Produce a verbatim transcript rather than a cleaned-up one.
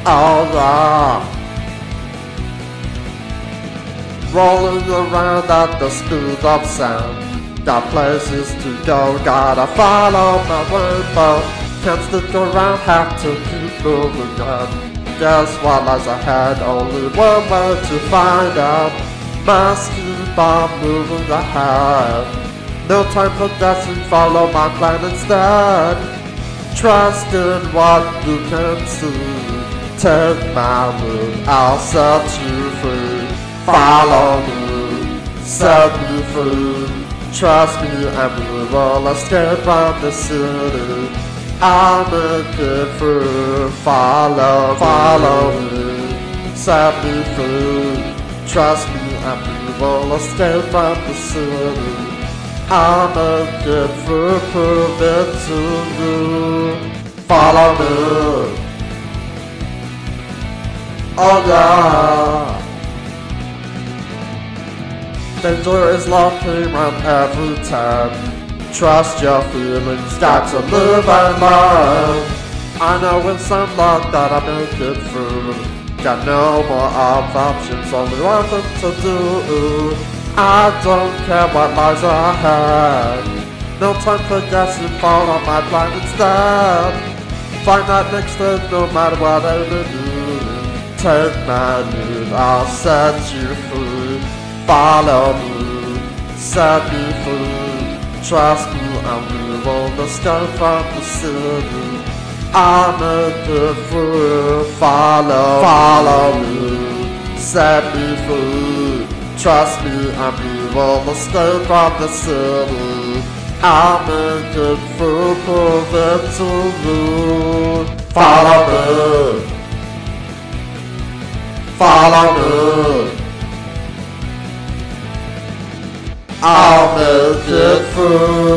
Oh yeah. Rolling around at the speed of sound. Got places to go, gotta follow my rainbow. Can't stick around, have to keep moving on. Guess what lies ahead, only one way to find out. Must keep on moving ahead. No time for guessing, follow my plan instead. Trust in what you can see. Take my mood, I'll set you free. Follow me, set me free. Trust me and we will escape from the city. I'll make it through. Follow, follow me, set me free. Trust me and we will escape from the city. I'll make it through, prove it to you. Follow me. Oh yeah. Danger is lurking around every time. Trust your feelings, got to live and learn. I know with some luck that I make it through. Got no more options, only one thing to do. I don't care what lies ahead. No time for guessing, follow my plan instead. Find that next step no matter what I do. Take my lead, I'll set you free. Follow me, set me free. Trust me and we will escape from the city. I'll make it through. Follow, follow me, set me free. Trust me and we will escape from the city. I'll make it through, prove it to you. Follow me, follow me. I'll make it through.